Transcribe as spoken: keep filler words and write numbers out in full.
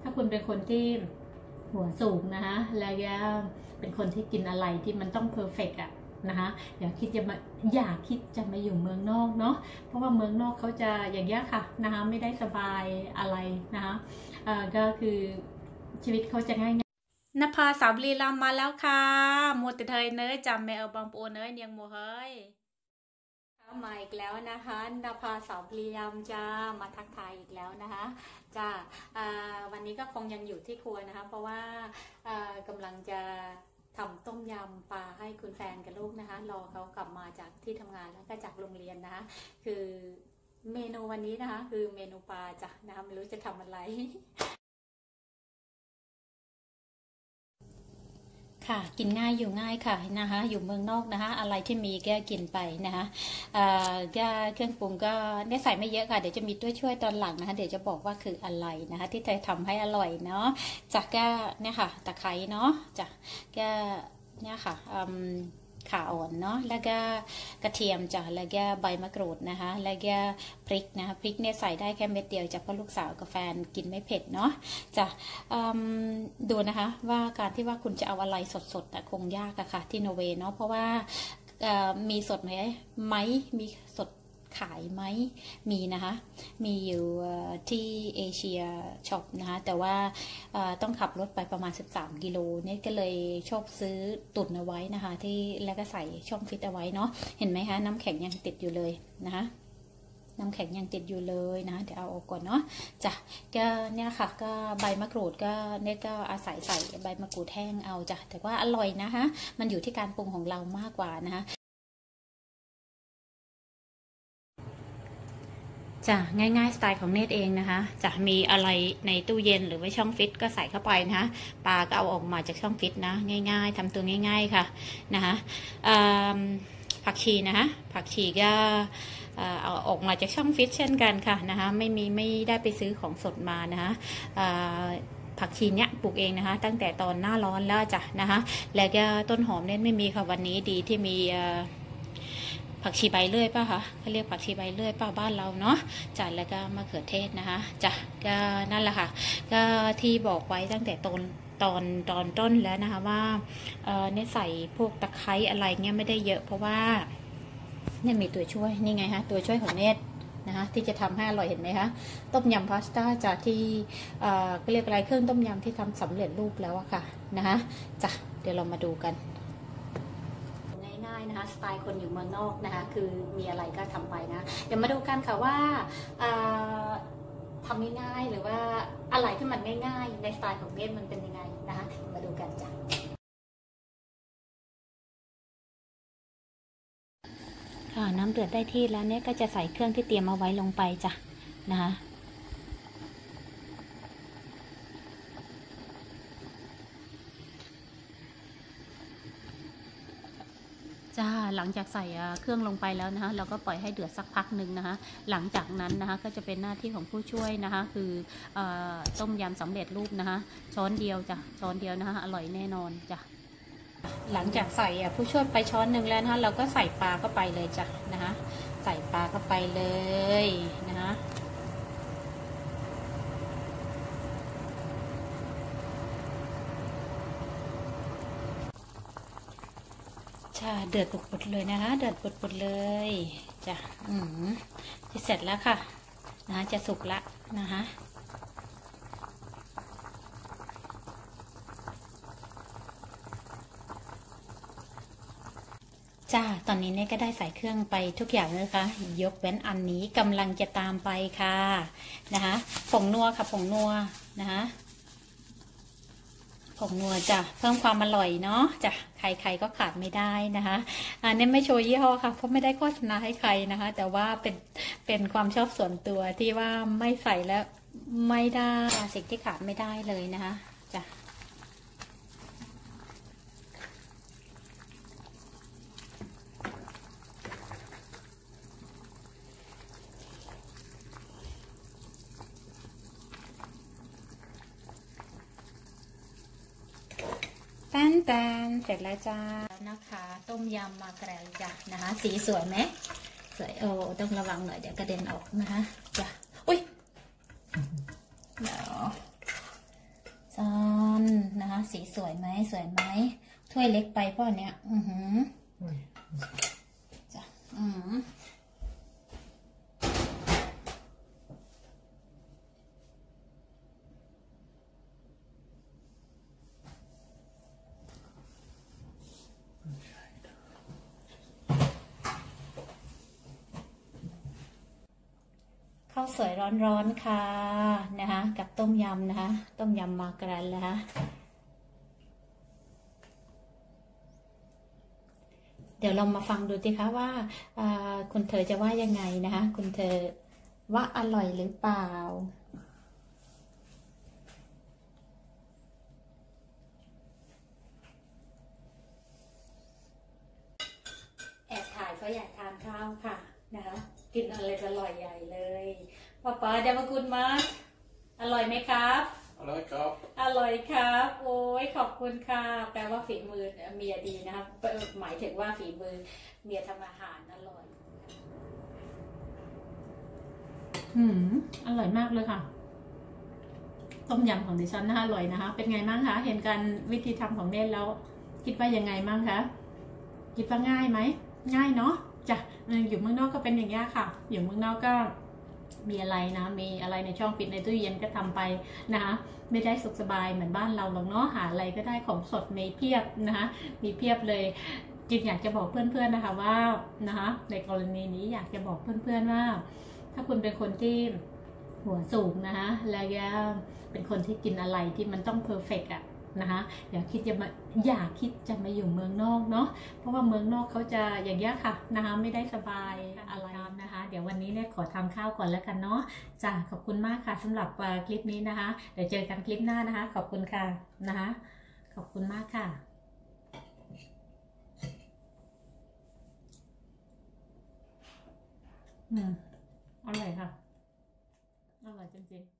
าคุณเป็นคนที่หัวสูงนะคะแล้วก็เป็นคนที่กินอะไรที่มันต้องเพอร์เฟกต์อะนะคะอย่าคิดจะมาอย่าคิดจะมาอยู่เมืองนอกเนาะเพราะว่าเมืองนอกเขาจะอย่างเงี้ยค่ะนะคะไม่ได้สบายอะไรนะคะก็คือชีวิตเขาจะง่ายนภาสาวลีลามาแล้วค่ะโมติเทยเนยจำแม่เออบางปูเนยเนียงโมเฮยมาอีกแล้วนะคะนภาสาวลีลามจะมาทักทายอีกแล้วนะคะจ้าวันนี้ก็คงยังอยู่ที่ครัวนะคะเพราะว่ากำลังจะทำต้มยำปลาให้คุณแฟนกับลูกนะคะรอเขากลับมาจากที่ทำงานแล้วก็จากโรงเรียนนะคะคือเมนูวันนี้นะคะคือเมนูปลาจ้ะนะคะไม่รู้จะทำอะไรค่ะกินง่ายอยู่ง่ายค่ะนะคะอยู่เมืองนอกนะคะอะไรที่มีแกกินไปนะคะก็เครื่องปรุงก็เนี่ยใส่ไม่เยอะค่ะเดี๋ยวจะมีตัวช่วยตอนหลังนะคะเดี๋ยวจะบอกว่าคืออะไรนะคะที่จะทำให้อร่อยเนาะจากก็เนี่ยค่ะตะไคร้เนาะจากก็เนี่ยค่ะข่าอ่อนเนาะแล้วก็กระเทียมจ้ะแล้วก็ใบมะกรูดนะคะแล้วก็พริกนะคะพริกเนี่ยใส่ได้แค่เม็ดเดียวจ้ะเพราะลูกสาวกับแฟนกินไม่เผ็ดเนาะจ้ะดูนะคะว่าการที่ว่าคุณจะเอาอะไรสดๆแต่คงยากอะค่ะที่โนเวเนาะเพราะว่ามีสดไหมไหมมีสดขายไหมมีนะคะมีอยู่ที่เอเชียช็อปนะคะแต่ว่าต้องขับรถไปประมาณสิบสามกิโลนี่ก็เลยชอบซื้อตุนเอาไว้นะคะที่แล้วก็ใส่ช่องฟิตเอาไว้เนาะเห็นไหมคะน้ำแข็งยังติดอยู่เลยนะคะน้ำแข็งยังติดอยู่เลยนะเดี๋ยวเอาออกก่อนเนาะจ้ะก็เนี่ยค่ะก็ใบมะกรูดก็เนี่ยก็อาศัยใส่ใบมะกรูดแห้งเอาจ้ะแต่ว่าอร่อยนะคะมันอยู่ที่การปรุงของเรามากกว่านะคะจะง่ายๆสไตล์ของเนตเองนะคะจะมีอะไรในตู้เย็นหรือว่าช่องฟิตก็ใส่เข้าไปนะคะปลาก็เอาออกมาจากช่องฟิตนะง่ายๆทำตัวง่ายๆค่ะนะคะผักชีนะคะผักชีก็เอาออกมาจากช่องฟิตเช่นกันค่ะนะคะไม่มีไม่ได้ไปซื้อของสดมานะคะผักชีเนี้ยปลูกเองนะคะตั้งแต่ตอนหน้าร้อนแล้วจ้ะนะคะแล้วก็ต้นหอมเน้นไม่มีค่ะวันนี้ดีที่มีผักชีใบเลื่อยป่ะคะเขาเรียกผักชีใบเลื่อยป่ะบ้านเราเนาะจัดแล้วก็มะเขือเทศนะคะจ้ะก็นั่นแหละค่ะก็ที่บอกไว้ตั้งแต่ตอนตอนตอนต้นแล้วนะคะว่าเออเนี่ยใส่พวกตะไคร้อะไรเงี้ยไม่ได้เยอะเพราะว่าเนี่ยมีตัวช่วยนี่ไงฮะตัวช่วยของเนตนะคะที่จะทำให้อร่อยเห็นไหมคะต้มยำพาสต้าจากที่เอ่อก็เรียกอะไรเครื่องต้มยำที่ทำสำเร็จรูปแล้วอะค่ะนะคะจ้ะเดี๋ยวเรามาดูกันนะคะสไตล์คนอยู่เมืองนอกนะคะคือมีอะไรก็ทำไปนะเดี๋ยวมาดูกันค่ะว่าทำง่ายๆหรือว่าอะไรที่มันง่ายๆในสไตล์ของเนตมันเป็นยังไงนะคะมาดูกันจ้ะค่ะน้ำเดือดได้ที่แล้วเนี่ยก็จะใส่เครื่องที่เตรียมเอาไว้ลงไปจ้ะนะคะจ้าหลังจากใส่เครื่องลงไปแล้วนะคะเราก็ปล่อยให้เดือดสักพักหนึ่งนะคะหลังจากนั้นนะคะก็จะเป็นหน้าที่ของผู้ช่วยนะคะคือต้มยำสำเร็จรูปนะคะช้อนเดียวจ้ะช้อนเดียวนะคะอร่อยแน่นอนจ้ะหลังจากใส่ผู้ช่วยไปช้อนหนึ่งแล้วนะคะเราก็ใส่ปลาเข้าไปเลยจ้ะนะคะใส่ปลาเข้าไปเลยนะคะจ้าเดือดปุดๆเลยนะคะเดือดปุดๆเลยจ้ะอืมจะเสร็จแล้วค่ะนะจะสุกละนะคะจ้าตอนนี้เนี่ยก็ได้ใส่เครื่องไปทุกอย่างเลยค่ะยกเว้นอันนี้กำลังจะตามไปค่ะนะคะผงนัวค่ะผงนัวนะคะผงนัวจ้ะเพิ่มความอร่อยเนาะจ้ะใครๆก็ขาดไม่ได้นะคะอันนี้ไม่โชว์ยี่ห้อค่ะเพราะไม่ได้โฆษณาให้ใครนะคะแต่ว่าเป็นเป็นความชอบส่วนตัวที่ว่าไม่ใส่แล้วไม่ได้สิ่งที่ขาดไม่ได้เลยนะคะจ้ะแป้นแตนเสร็จแล้วจ้านะคะต้มยำมาแกรจ้ะนะคะสีสวยไหมสวยโอ้ต้องระวังหน่อยเดี๋ยวกระเด็นออกนะคะจ้ะอุ้ยเดี๋ยวสวยไหมถ้วยเล็กไปพ่อเนี้ยอือหือจ้ะอือข้าวสวยร้อนๆค่ะนะคะกับต้มยำนะคะต้มยำมาการันนะคะเดี๋ยวเรามาฟังดูสิคะว่าคุณเธอจะว่ายังไงนะคะคุณเธอว่าอร่อยหรือเปล่าแอบถ่ายเพราะอยากทานข้าวค่ะนะคะกินอะไรอร่อยใหญ่เลยป๊าป๊าเดมากุลมาอร่อยไหมครับอร่อยครับอร่อยครับโอ้ยขอบคุณค่ะแปลว่าฝีมือเมียดีนะครับหมายถึงว่าฝีมือเมียทำอาหารอร่อยอืมอร่อยมากเลยค่ะต้มยำของดิฉันนะคะอร่อยนะคะเป็นไงบ้างคะเห็นการวิธีทำของเนทแล้วคิดว่ายังไงบ้างคะคิดว่าง่ายไหมง่ายเนาะจ้ะอยู่เมืองนอกก็เป็นอย่างนี้ค่ะอยู่เมืองนอกก็มีอะไรนะมีอะไรในช่องปิดในตู้เย็นก็ทำไปนะคะไม่ได้สุขสบายเหมือนบ้านเราหรอกเนาะหาอะไรก็ได้ของสดมีเพียบนะคะมีเพียบเลยจิตอยากจะบอกเพื่อนๆนะคะว่านะคะในกรณีนี้อยากจะบอกเพื่อนๆว่าถ้าคุณเป็นคนที่หัวสูงนะคะแล้วก็เป็นคนที่กินอะไรที่มันต้องเพอร์เฟกต์อะนะคะอย่าคิดจะมาอย่าคิดจะมาอยู่เมืองนอกเนาะเพราะว่าเมืองนอกเขาจะอย่างเงี้ยค่ะนะคะไม่ได้สบายอะไรนะคะเดี๋ยววันนี้เนี่ยขอทำข้าวก่อนแล้วกันเนาะจ้าขอบคุณมากค่ะสำหรับคลิปนี้นะคะเดี๋ยวเจอกันคลิปหน้านะคะขอบคุณค่ะนะคะขอบคุณมากค่ะอืมอร่อยค่ะอร่อยจริงๆ